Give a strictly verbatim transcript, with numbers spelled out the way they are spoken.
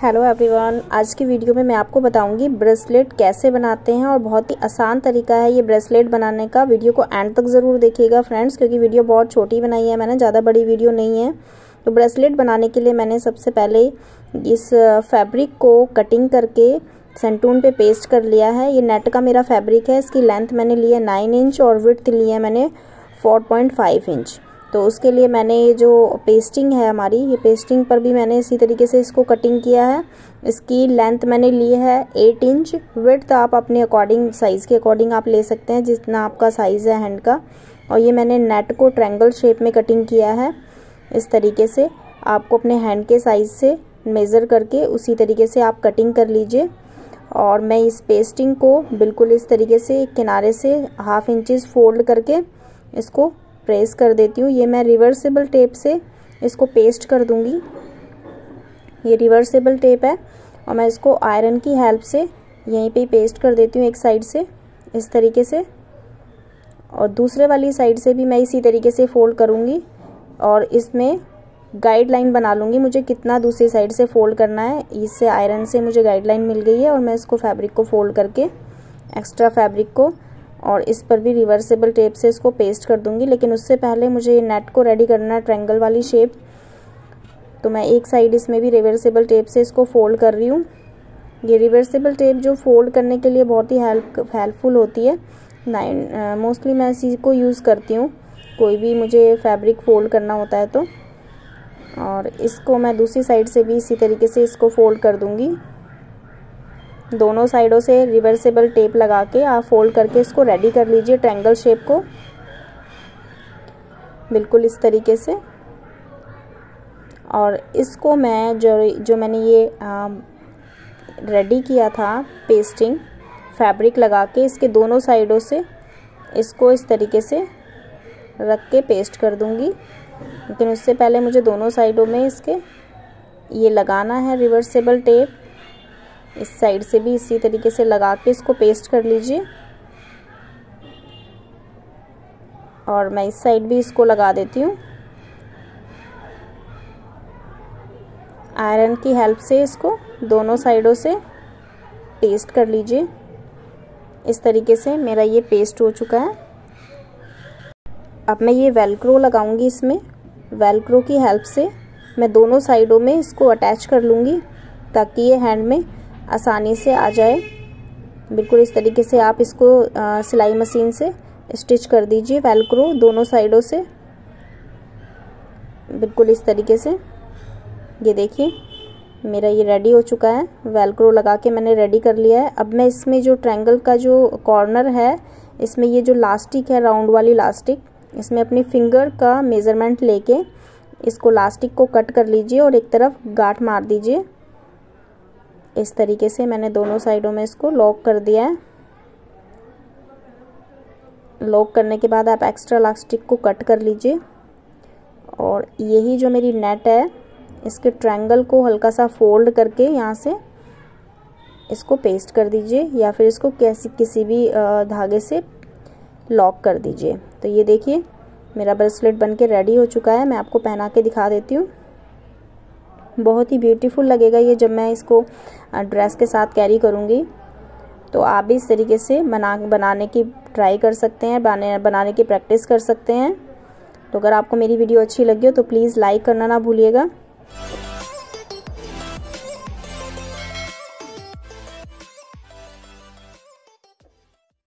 Hello everyone, आज की video में मैं आपको बताऊंगी ब्रेसलेट कैसे बनाते हैं और बहुत ही आसान तरीका है ये ब्रेसलेट बनाने का। वीडियो को एंड तक ज़रूर देखिएगा फ्रेंड्स, क्योंकि वीडियो बहुत छोटी बनाई है मैंने, ज़्यादा बड़ी वीडियो नहीं है। तो ब्रेसलेट बनाने के लिए मैंने सबसे पहले इस फैब्रिक को कटिंग करके सेंटून पे पेस्ट कर लिया है। ये नेट का मेरा फैब्रिक है, इसकी लेंथ मैंने ली है नाइन इंच और विड्थ ली है मैंने फोर पॉइंट फाइव इंच। तो उसके लिए मैंने ये जो पेस्टिंग है हमारी, ये पेस्टिंग पर भी मैंने इसी तरीके से इसको कटिंग किया है। इसकी लेंथ मैंने ली है एट इंच, विड्थ आप अपने अकॉर्डिंग साइज़ के अकॉर्डिंग आप ले सकते हैं जितना आपका साइज़ है हैंड का। और ये मैंने नेट को ट्रायंगल शेप में कटिंग किया है। इस तरीके से आपको अपने हैंड के साइज़ से मेज़र करके उसी तरीके से आप कटिंग कर लीजिए। और मैं इस पेस्टिंग को बिल्कुल इस तरीके से किनारे से हाफ इंचेस फोल्ड करके इसको प्रेस कर देती हूँ। ये मैं रिवर्सिबल टेप से इसको पेस्ट कर दूंगी। ये रिवर्सिबल टेप है और मैं इसको आयरन की हेल्प से यहीं पे पेस्ट कर देती हूँ एक साइड से इस तरीके से, और दूसरे वाली साइड से भी मैं इसी तरीके से फोल्ड करूँगी और इसमें गाइडलाइन बना लूँगी मुझे कितना दूसरी साइड से फोल्ड करना है। इससे आयरन से मुझे गाइडलाइन मिल गई है और मैं इसको फैब्रिक को फोल्ड करके एक्स्ट्रा फैब्रिक को और इस पर भी रिवर्सिबल टेप से इसको पेस्ट कर दूंगी। लेकिन उससे पहले मुझे नेट को रेडी करना है ट्रायंगल वाली शेप। तो मैं एक साइड इसमें भी रिवर्सिबल टेप से इसको फोल्ड कर रही हूँ। ये रिवर्सिबल टेप जो फोल्ड करने के लिए बहुत ही हेल्प हेल्पफुल होती है। नाइन मोस्टली मैं इसी को यूज़ करती हूँ कोई भी मुझे फैब्रिक फोल्ड करना होता है तो। और इसको मैं दूसरी साइड से भी इसी तरीके से इसको फोल्ड कर दूँगी। दोनों साइडों से रिवर्सिबल टेप लगा के आप फोल्ड करके इसको रेडी कर लीजिए ट्रायंगल शेप को बिल्कुल इस तरीके से। और इसको मैं जो जो मैंने ये आ, रेडी किया था पेस्टिंग फैब्रिक लगा के, इसके दोनों साइडों से इसको इस तरीके से रख के पेस्ट कर दूंगी। लेकिन उससे पहले मुझे दोनों साइडों में इसके ये लगाना है रिवर्सिबल टेप। इस साइड से भी इसी तरीके से लगा के इसको पेस्ट कर लीजिए और मैं इस साइड भी इसको लगा देती हूँ। आयरन की हेल्प से इसको दोनों साइडों से पेस्ट कर लीजिए। इस तरीके से मेरा ये पेस्ट हो चुका है। अब मैं ये वेलक्रो लगाऊंगी इसमें। वेलक्रो की हेल्प से मैं दोनों साइडों में इसको अटैच कर लूँगी ताकि ये हैंड में आसानी से आ जाए। बिल्कुल इस तरीके से आप इसको सिलाई मशीन से स्टिच कर दीजिए वेलक्रो दोनों साइडों से बिल्कुल इस तरीके से। ये देखिए मेरा ये रेडी हो चुका है, वेलक्रो लगा के मैंने रेडी कर लिया है। अब मैं इसमें जो ट्रायंगल का जो कॉर्नर है, इसमें ये जो लास्टिक है राउंड वाली लास्टिक, इसमें अपनी फिंगर का मेज़रमेंट लेके इसको लास्टिक को कट कर लीजिए और एक तरफ गांठ मार दीजिए। इस तरीके से मैंने दोनों साइडों में इसको लॉक कर दिया है। लॉक करने के बाद आप एक्स्ट्रा इलास्टिक को कट कर लीजिए और यही जो मेरी नेट है इसके ट्रायंगल को हल्का सा फोल्ड करके यहाँ से इसको पेस्ट कर दीजिए या फिर इसको कैसी किसी भी धागे से लॉक कर दीजिए। तो ये देखिए मेरा ब्रेसलेट बनके रेडी हो चुका है। मैं आपको पहना के दिखा देती हूँ। बहुत ही ब्यूटीफुल लगेगा ये जब मैं इसको ड्रेस के साथ कैरी करूँगी। तो आप भी इस तरीके से बना बनाने की ट्राई कर सकते हैं, बनाने बनाने की प्रैक्टिस कर सकते हैं। तो अगर आपको मेरी वीडियो अच्छी लगी हो तो प्लीज़ लाइक करना ना भूलिएगा।